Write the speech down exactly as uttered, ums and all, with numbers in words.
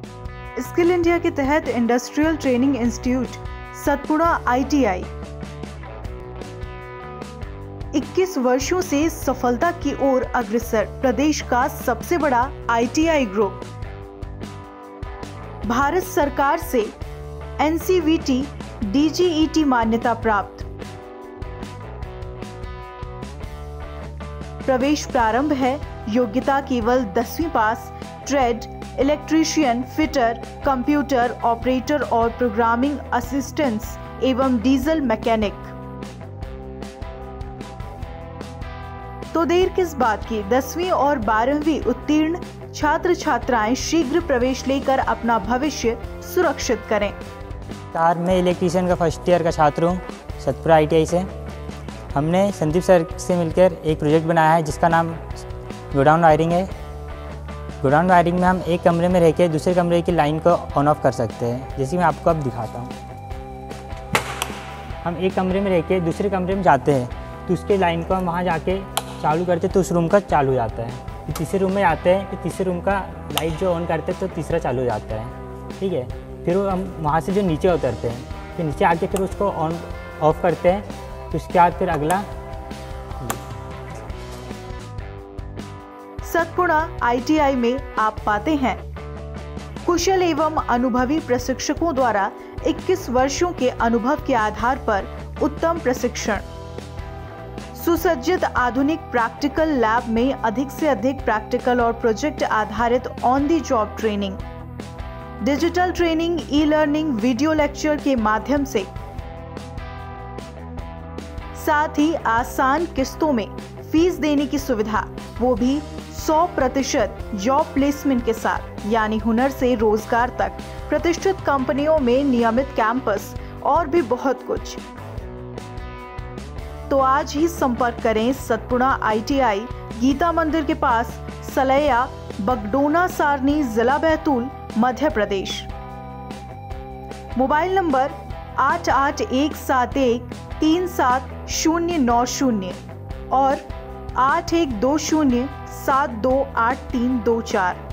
Skill India के तहत industrial training institute Satpura I T I इक्कीस वर्षों से सफलता की ओर अग्रसर प्रदेश का सबसे बड़ा I T I group, Bharat सरकार से N C V T D G E T मान्यता प्राप्त। प्रवेश प्रारंभ है। योग्यता केवल दसवीं pass, trade, electrician, fitter, computer operator और प्रोग्रामिंग असिस्टेंट्स एवं डीजल मैकेनिक। तो देर किस बात की, दसवीं और बारहवीं उत्तीर्ण छात्र छात्राएं शीघ्र प्रवेश लेकर अपना भविष्य सुरक्षित करें। कार मैं इलेक्ट्रीशियन का फर्स्ट ईयर का छात्र हूँ सतपुड़ा आई टी आई से। हमने संदीप सर से मिलकर एक प्रोजेक्ट बनाया है जिसका नाम गोडाउन वायरिंग है। गोडाउन वायरिंग में हम एक कमरे में रह के दूसरे कमरे की लाइन को ऑन ऑफ कर सकते हैं, जैसे मैं आपको अब दिखाता हूँ। हम एक कमरे में रह के दूसरे कमरे में जाते हैं तो उसके लाइन को हम वहाँ जाके चालू करते तो उस रूम का चालू हो जाता है। फिर तीसरे रूम में आते हैं तो तीसरे रूम का लाइट जो ऑन करते हैं तो तीसरा चालू हो जाता है। ठीक है, फिर वो हम वहाँ से जो नीचे उतरते हैं फिर नीचे आके फिर उसको ऑन ऑफ करते हैं तो उसके बाद फिर अगला। सतपुड़ा आई टी आई में आप पाते हैं कुशल एवं अनुभवी प्रशिक्षकों द्वारा इक्कीस वर्षों के अनुभव के आधार पर उत्तम प्रशिक्षण, सुसज्जित आधुनिक प्रैक्टिकल लैब में अधिक से अधिक प्रैक्टिकल और प्रोजेक्ट आधारित on the job training, digital training, e learning, video lecture के माध्यम से, साथ ही आसान किस्तों में फीस देने की सुविधा, वो भी सौ प्रतिशत जॉब प्लेसमेंट के साथ, यानी हुनर से रोजगार तक, प्रतिष्ठित कंपनियों में नियमित कैंपस और भी बहुत कुछ। तो आज ही संपर्क करें Satpura I T I, Geeta Mandir के पास, सलैया, बगडोना सारनी, जिला बैतूल, मध्य प्रदेश। मोबाइल नंबर आठ आठ एक सात एक तीन सात शून्य नौ शून्य और आठ एक दो शून्य सात दो आठ तीन दो चार।